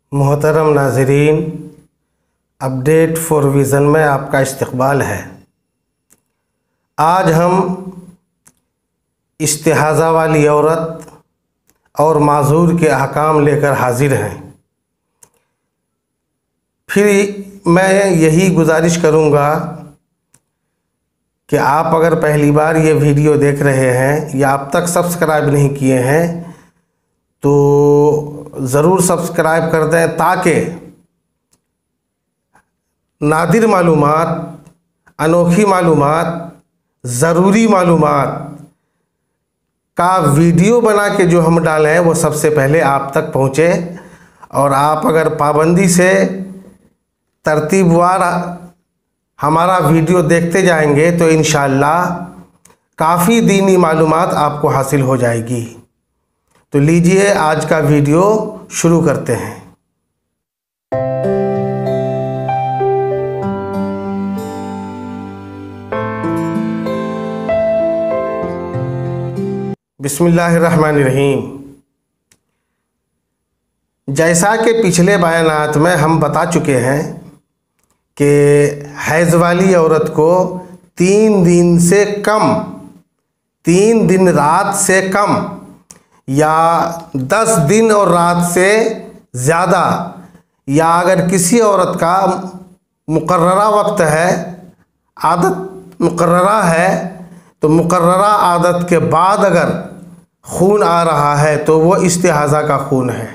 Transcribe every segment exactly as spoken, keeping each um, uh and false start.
मोहतरम नाज़रीन, update for vision में आपका इस्तकबाल है। आज हम इस्तिहाज़ा वाली औरत और माजूर के अहकाम लेकर हाजिर हैं। फिर मैं यही गुजारिश करूँगा कि आप अगर पहली बार ये वीडियो देख रहे हैं या अब तक सब्सक्राइब नहीं किए हैं तो ज़रूर सब्सक्राइब कर दें, ताकि नादिर मालूमात, अनोखी मालूमात, ज़रूरी मालूमात का वीडियो बना के जो हम डालें वो सबसे पहले आप तक पहुँचे। और आप अगर पाबंदी से तरतीबवार हमारा वीडियो देखते जाएंगे तो इंशाअल्लाह काफ़ी दीनी मालूमात आपको हासिल हो जाएगी। तो लीजिए आज का वीडियो शुरू करते हैं। बिस्मिल्लाहिर्रहमानिर्रहीम। जैसा कि पिछले बयानात में हम बता चुके हैं कि हैज़ वाली औरत को तीन दिन से कम, तीन दिन रात से कम या दस दिन और रात से ज़्यादा, या अगर किसी औरत का मुकर्ररा वक्त है, आदत मुकर्ररा है, तो मुकर्ररा आदत के बाद अगर खून आ रहा है तो वो इस्तिहाज़ा का खून है।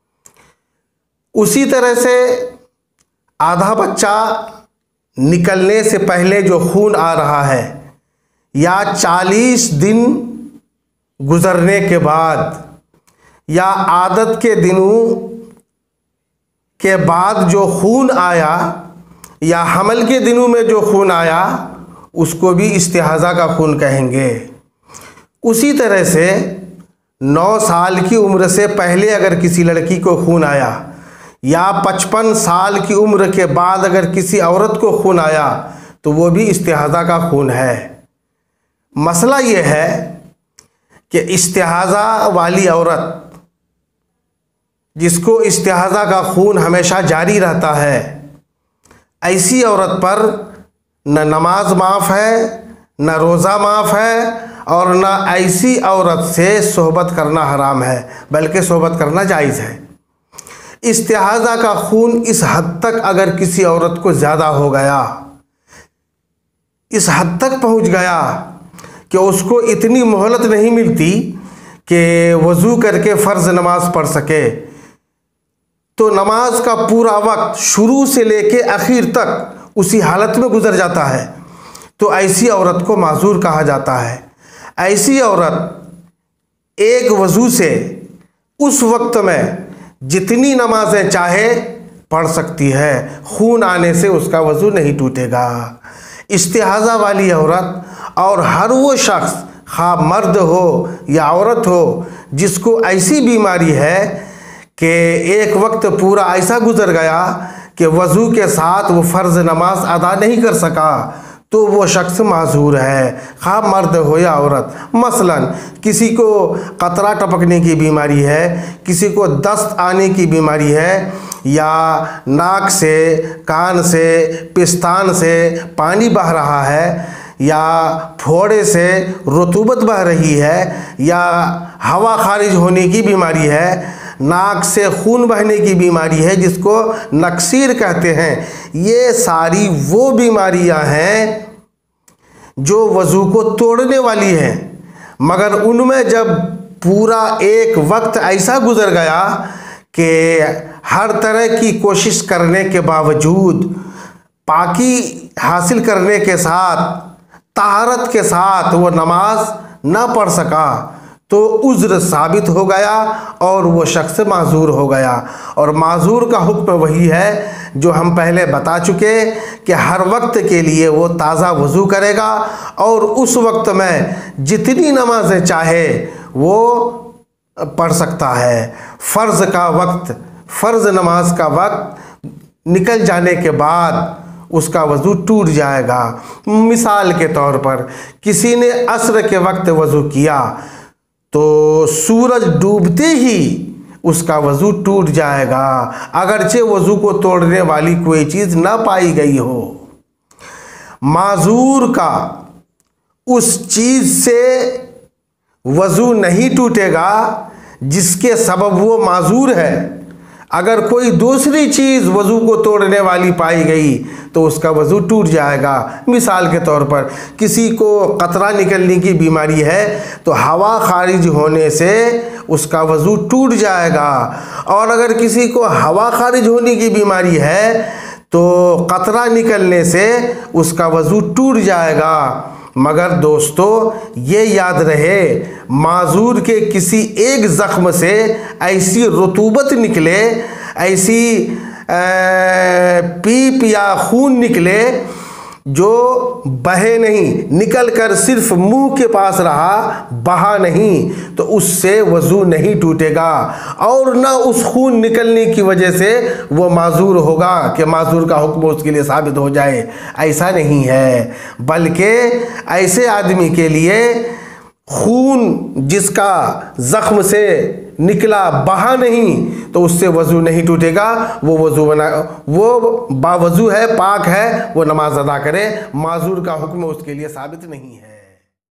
उसी तरह से आधा बच्चा निकलने से पहले जो खून आ रहा है या चालीस दिन गुज़रने के बाद या आदत के दिनों के बाद जो खून आया या हमल के दिनों में जो खून आया उसको भी इस्तिहाज़ा का खून कहेंगे। उसी तरह से नौ साल की उम्र से पहले अगर किसी लड़की को खून आया या पचपन साल की उम्र के बाद अगर किसी औरत को खून आया तो वो भी इस्तिहाज़ा का खून है। मसला ये है कि इस्तिहाज़ा वाली औरत जिसको इस्तिहाज़ा का खून हमेशा जारी रहता है, ऐसी औरत पर न नमाज माफ़ है, न रोज़ा माफ़ है, और न ऐसी औरत से सोहबत करना हराम है, बल्कि सोहबत करना जायज़ है। इस्तिहाज़ा का खून इस हद तक अगर किसी औरत को ज़्यादा हो गया, इस हद तक पहुँच गया कि उसको इतनी मोहलत नहीं मिलती कि वज़ू करके फ़र्ज़ नमाज पढ़ सके, तो नमाज का पूरा वक्त शुरू से लेके आखिर तक उसी हालत में गुज़र जाता है, तो ऐसी औरत को माजूर कहा जाता है। ऐसी औरत एक वज़ू से उस वक्त में जितनी नमाजें चाहे पढ़ सकती है, खून आने से उसका वज़ू नहीं टूटेगा। इस्तिहाज़ा वाली औरत और हर वो शख्स, खा मर्द हो या औरत हो, जिसको ऐसी बीमारी है कि एक वक्त पूरा ऐसा गुज़र गया कि वज़ू के साथ वो फ़र्ज़ नमाज अदा नहीं कर सका, तो वो शख्स माजूर है, खा मर्द हो या औरत। मसलन किसी को कतरा टपकने की बीमारी है, किसी को दस्त आने की बीमारी है, या नाक से, कान से, पिस्तान से पानी बह रहा है, या फोड़े से रुतूबत बह रही है, या हवा खारिज होने की बीमारी है, नाक से खून बहने की बीमारी है जिसको नक्सीर कहते हैं। ये सारी वो बीमारियां हैं जो वज़ू को तोड़ने वाली हैं, मगर उनमें जब पूरा एक वक्त ऐसा गुज़र गया कि हर तरह की कोशिश करने के बावजूद, पाकी हासिल करने के साथ, ताहरत के साथ वो नमाज ना पढ़ सका, तो उज़्र साबित हो गया और वो शख्स माजूर हो गया। और माजूर का हुक्म वही है जो हम पहले बता चुके कि हर वक्त के लिए वो ताज़ा वज़ू करेगा और उस वक्त में जितनी नमाजें चाहे वो पढ़ सकता है। फ़र्ज़ का वक्त, फ़र्ज़ नमाज का वक्त निकल जाने के बाद उसका वज़ू टूट जाएगा। मिसाल के तौर पर किसी ने असर के वक्त वज़ू किया तो सूरज डूबते ही उसका वज़ू टूट जाएगा, अगरचे वज़ू को तोड़ने वाली कोई चीज़ ना पाई गई हो। माजूर का उस चीज़ से वज़ू नहीं टूटेगा जिसके सबब वो माजूर है। अगर कोई दूसरी चीज़ वज़ू को तोड़ने वाली पाई गई तो उसका वज़ू टूट जाएगा। मिसाल के तौर पर किसी को कतरा निकलने की बीमारी है तो हवा खारिज होने से उसका वज़ू टूट जाएगा, और अगर किसी को हवा खारिज होने की बीमारी है तो कतरा निकलने से उसका वज़ू टूट जाएगा। मगर दोस्तों ये याद रहे, माजूर के किसी एक ज़ख्म से ऐसी रुतूबत निकले, ऐसी पीप या खून निकले जो बहे नहीं, निकल कर सिर्फ मुंह के पास रहा, बहा नहीं, तो उससे वज़ू नहीं टूटेगा और ना उस खून निकलने की वजह से वो माजूर होगा कि माजूर का हुक्म उसके लिए साबित हो जाए। ऐसा नहीं है, बल्कि ऐसे आदमी के लिए खून जिसका ज़ख्म से निकला, बहा नहीं, तो उससे वज़ू नहीं टूटेगा। वो वज़ू बना वो बावज़ू है, पाक है, वो नमाज अदा करे। माजूर का हुक्म उसके लिए साबित नहीं है।